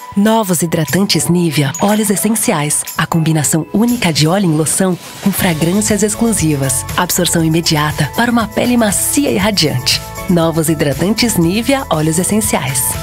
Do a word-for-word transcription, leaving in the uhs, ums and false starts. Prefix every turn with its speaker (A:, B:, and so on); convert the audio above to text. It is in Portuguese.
A: Novos hidratantes Nivea Óleos Essenciais. A combinação única de óleo em loção com fragrâncias exclusivas. Absorção imediata para uma pele macia e radiante. Novos hidratantes Nivea Óleos Essenciais.